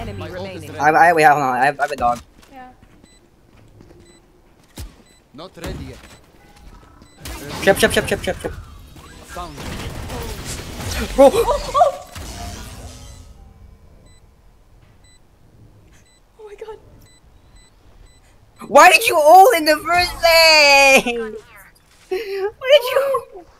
enemy remaining. Hold on. I have a dog. Yeah. Not ready yet. Trip. Found. Bro! Oh my god. Why did you ult in the first place? Why did you?